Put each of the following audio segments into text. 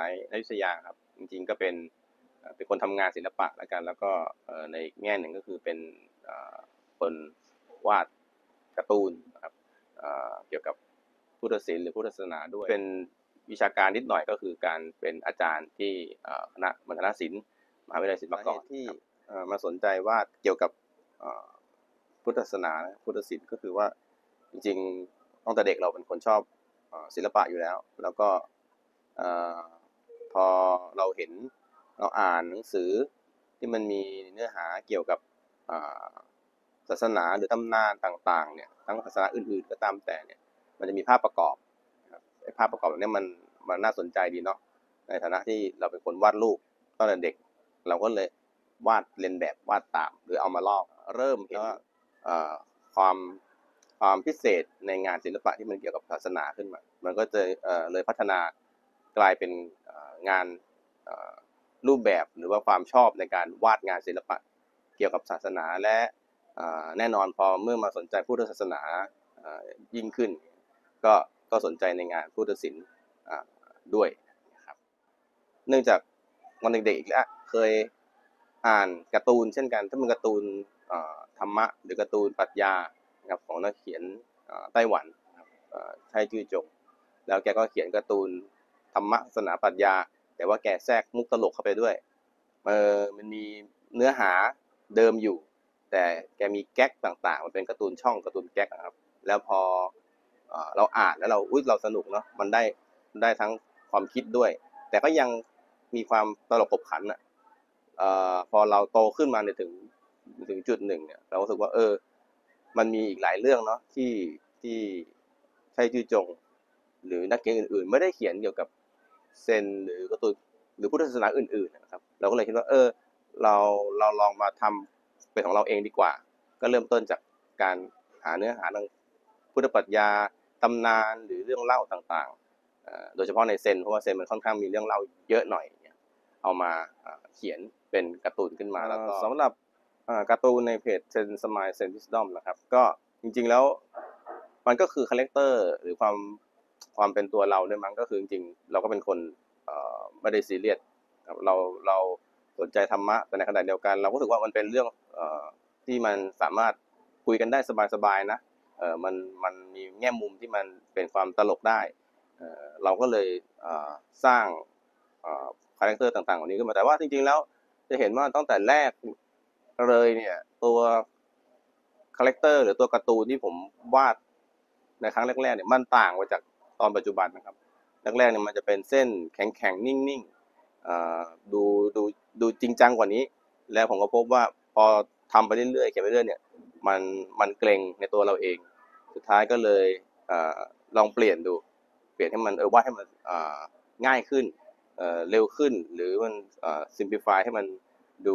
ายณอยุธยาครับจริงๆก็เป็นคนทำงานศิลปะแล้วกันแล้วก็ในแง่หนึ่งก็คือเป็นคนวาดการ์ตูนนะครับเกี่ยวกับพุทธศิลป์หรือพุทธศาสนาด้วยเป็นวิชาการนิดหน่อยก็คือการเป็นอาจารย์ที่คณะมัณฑนศิลป์มหาวิทยาลัยศิลปากรที่มาสนใจวาดเกี่ยวกับพุทธศาสนาพุทธศิลป์ก็คือว่าจริงๆตั้งแต่เด็กเราเป็นคนชอบศิลปะอยู่แล้วแล้วก็พอเราเห็นเราอ่านหนังสือที่มันมีเนื้อหาเกี่ยวกับศาสนาหรือตำนานต่างๆเนี่ยทั้งศาสนาอื่นๆก็ตามแต่เนี่ยมันจะมีภาพประกอบนะครับไอ้ภาพประกอบเนี่ยมันน่าสนใจดีเนาะในฐานะที่เราเป็นคนวาดรูปตั้งแต่เด็กเราก็เลยวาดเลียนแบบวาดตามหรือเอามาลอกเริ่มเห็นความพิเศษในงานศิลปะที่มันเกี่ยวกับศาสนาขึ้นมามันก็จะเลยพัฒนากลายเป็นงานรูปแบบหรือว่าความชอบในการวาดงานศิลปะเกี่ยวกับศาสนาและแน่นอนพอเมื่อมาสนใจพุทธศาสนายิ่งขึ้นก็สนใจในงานพุทธศิลป์ด้วยนะครับเนื่องจากวันเด็กๆอีกแล้วเคยอ่านการ์ตูนเช่นกันถ้าเป็นการ์ตูนธรรมะหรือการ์ตูนปรัชญานะครับของนักเขียนไต้หวันไช่จื้อจงแล้วแกก็เขียนการ์ตูนธรรมะศาสนาปรัชญาแต่ว่าแกแทรกมุกตลกเข้าไปด้วยมันมีเนื้อหาเดิมอยู่แต่แกมีแก๊กต่างๆมันเป็นการ์ตูนช่องการ์ตูนแก๊กนะครับแล้วพอเราอ่านแล้วเราสนุกเนาะมันได้ทั้งความคิดด้วยแต่ก็ยังมีความตลกขบขันพอเราโตขึ้นมาถึงจุดหนึ่งเนี่ยเรารู้สึกว่ามันมีอีกหลายเรื่องเนาะที่ไช่จื้อจงหรือนักเขียนอื่นๆไม่ได้เขียนเกี่ยวกับเซนหรือการ์ตูนหรือพุทธศาสนาอื่นๆนะครับเราก็เลยคิดว่าเราลองมาทำเป็นของเราเองดีกว่าก็เริ่มต้นจากการหาเนื้อหาทางพุทธปรัชญาตำนานหรือเรื่องเล่าต่างๆโดยเฉพาะในเซนเพราะว่าเซนมันค่อนข้างมีเรื่องเล่าเยอะหน่อยเอามาเขียนเป็นการ์ตูนขึ้นมาแล้วก็สำหรับการ์ตูนในเพจเซนสมายเซนวิสดอมนะครับก็จริงๆแล้วมันก็คือคาแรคเตอร์หรือความเป็นตัวเราเนี่ยมั้งก็คือจริงๆเราก็เป็นคนไม่ได้ซีเรียสเราสนใจธรรมะแต่ในขณะเดียวกันเราก็รู้สึกว่ามันเป็นเรื่องที่มันสามารถคุยกันได้สบายๆนะมันมีแง่มุมที่มันเป็นความตลกได้เราก็เลยสร้างคาแรคเตอร์ต่างๆเหล่านี้ขึ้นมาแต่ว่าจริงๆแล้วจะเห็นว่าตั้งแต่แรกเลยเนี่ยตัวคาแรคเตอร์หรือตัวการ์ตูนที่ผมวาดในครั้งแรกๆเนี่ยมันต่างไปจากตอนปัจจุบันนะครับแรกๆเนี่ยมันจะเป็นเส้นแข็งๆนิ่งๆดูจริงจังกว่านี้แล้วผมก็พบว่าพอทำไปเรื่อยๆเขียนไปเรื่อยเนี่ยมันเกรงในตัวเราเองสุดท้ายก็เลยลองเปลี่ยนดูเปลี่ยนให้มันวาดให้มันง่ายขึ้นเร็วขึ้นหรือมันsimplify ให้มันดู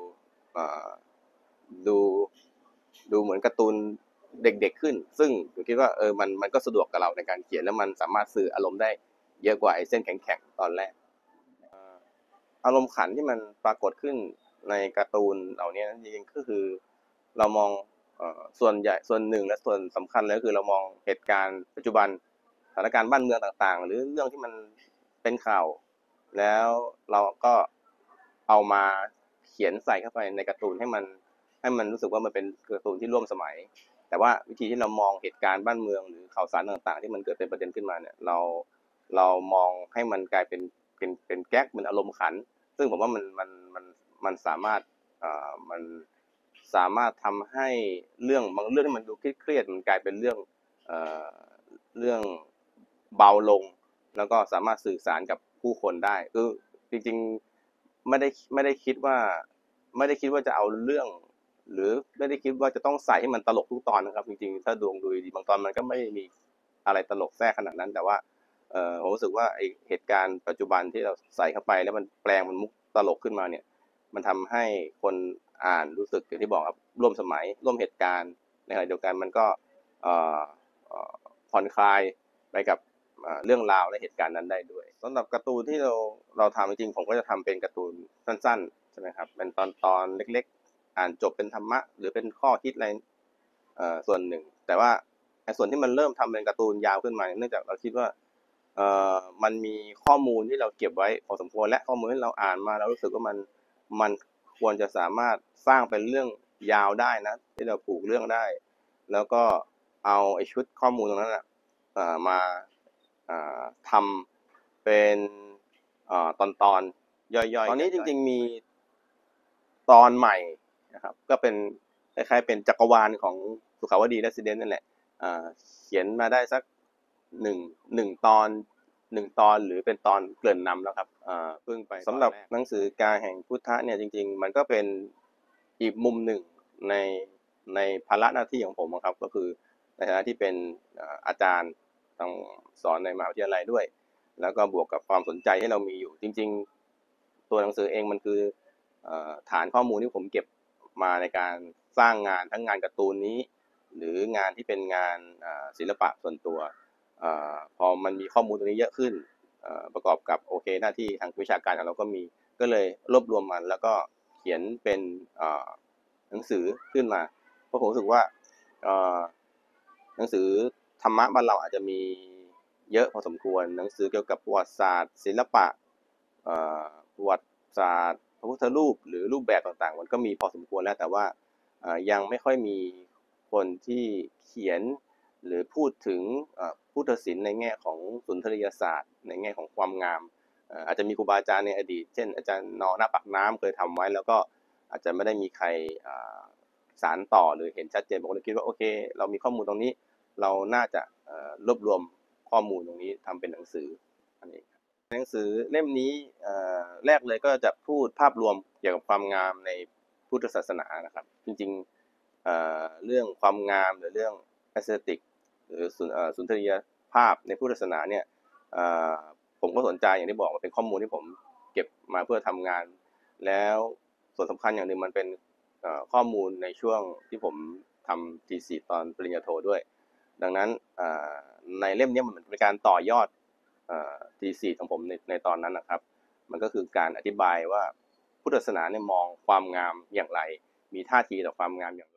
ดูดูเหมือนการ์ตูนเด็กๆขึ้นซึ่งผมคิดว่ามันก็สะดวกกับเราในการเขียนแล้วมันสามารถสื่ออารมณ์ได้เยอะกว่าไอ้เส้นแข็งๆตอนแรกอารมณ์ขันที่มันปรากฏขึ้นในการ์ตูนเหล่านี้จริงๆก็คือเรามองส่วนใหญ่ส่วนหนึ่งและส่วนสำคัญเลยก็คือเรามองเหตุการณ์ปัจจุบันสถานการณ์บ้านเมืองต่างๆหรือเรื่องที่มันเป็นข่าวแล้วเราก็เอามาเขียนใส่เข้าไปในการ์ตูนให้มันรู้สึกว่ามันเป็นการ์ตูนที่ร่วมสมัยแต่ว่าวิธีที่เรามองเหตุการณ์บ้านเมืองหรือข่าวสารต่างๆที่มันเกิดเป็นประเด็นขึ้นมาเนี่ยเรามองให้มันกลายเป็นแก๊กเป็นอารมณ์ขันซึ่งผมว่ามันสามารถมันสามารถทำให้บางเรื่องที่มันดูเครียดมันกลายเป็นเรื่องเบาลงแล้วก็สามารถสื่อสารกับผู้คนได้คือจริงๆไม่ได้คิดว่าจะเอาเรื่องหรือไม่ได้คิดว่าจะต้องใส่ให้มันตลกทุกตอนนะครับจริงๆถ้าดูดีบางตอนมันก็ไม่มีอะไรตลกแทรกขนาดนั้นแต่ว่าผมรู้สึกว่าไอเหตุการณ์ปัจจุบันที่เราใส่เข้าไปแล้วมันแปลงมันมุกตลกขึ้นมาเนี่ยมันทำให้คนอ่านรู้สึกอย่างที่บอกครับร่วมสมัยร่วมเหตุการณ์ในขณะเดียวกันมันก็ผ่อนคลายไปกับเรื่องราวและเหตุการณ์นั้นได้ด้วยสำหรับการ์ตูนที่เราทำจริงๆผมก็จะทำเป็นการ์ตูนสั้นๆใช่ไหมครับเป็นตอนเล็กๆอ่านจบเป็นธรรมะหรือเป็นข้อคิดอะไรส่วนหนึ่งแต่ว่าส่วนที่มันเริ่มทำเป็นการ์ตูนยาวขึ้นมาเนื่องจากเราคิดว่ามันมีข้อมูลที่เราเก็บไว้พอสมควรและข้อมูลที่เราอ่านมาเรารู้สึกว่ามันควรจะสามารถสร้างเป็นเรื่องยาวได้นะที่เราผูกเรื่องได้แล้วก็เอาไอ้ชุดข้อมูลตรงนั้นนะมาทำเป็นตอนย่อยๆตอนนี้จริงๆมีตอนใหม่นะครับก็เป็นคล้ายๆเป็นจักรวาลของสุขาวดี Resident นั่นแหละเขียนมาได้สักหนึ่งตอนหรือเป็นตอนเกริ่นนำแล้วครับเพิ่งไปสำหรับหนังสือกายแห่งพุทธะเนี่ยจริงๆมันก็เป็นอีกมุมหนึ่งในภาระหน้าที่ของผมครับก็คือในฐานะที่เป็นอาจารย์ต้องสอนในมหาวิทยาลัยด้วยแล้วก็บวกกับความสนใจที่เรามีอยู่จริงๆตัวหนังสือเองมันคือฐานข้อมูลที่ผมเก็บมาในการสร้างงานทั้งงานการ์ตูนนี้หรืองานที่เป็นงานศิลปะส่วนตัวพอมันมีข้อมูลตรงนี้เยอะขึ้นประกอบกับโอเคหน้าที่ทางวิชาการของเราก็มีก็เลยรวบรวมมันแล้วก็เขียนเป็นหนังสือขึ้นมาเพราะผมรู้สึกว่าหนังสือธรรมะบ้านเราอาจจะมีเยอะพอสมควรหนังสือเกี่ยวกับประวัติศาสตร์ศิลปะประวัติศาสตร์พระพุทธรูปหรือรูปแบบต่างๆมันก็มีพอสมควรแล้วแต่ว่ายังไม่ค่อยมีคนที่เขียนหรือพูดถึงพุทธศิลป์ในแง่ของสุนทรียศาสตร์ในแง่ของความงามอาจจะมีครูบาอาจารย์ในอดีตเช่นอาจารย์นอหน้าปากน้ำเคยทำไว้แล้วก็อาจจะไม่ได้มีใครสานต่อหรือเห็นชัดเจนผมก็เลยคิดว่าโอเคเรามีข้อมูลตรงนี้เราน่าจะรวบรวมข้อมูลตรงนี้ทำเป็นหนังสืออันนี้หนังสือเล่มนี้แรกเลยก็จะพูดภาพรวมเกี่ยวกับความงามในพุทธศาสนานะครับจริงๆเรื่องความงามหรือเรื่องแอสเธติกหรือสุนทรียภาพในพุทธศาสนาเนี่ยผมก็สนใจอย่างที่บอกว่าเป็นข้อมูลที่ผมเก็บมาเพื่อทำงานแล้วส่วนสำคัญอย่างหนึ่งมันเป็นข้อมูลในช่วงที่ผมทำ thesis ตอนปริญญาโทด้วยดังนั้นในเล่มนี้มันเป็นการต่อยอดthesis ของผมในตอนนั้นนะครับมันก็คือการอธิบายว่าพุทธศาสนาเนี่ยมองความงามอย่างไรมีท่าทีต่อความงามอย่าง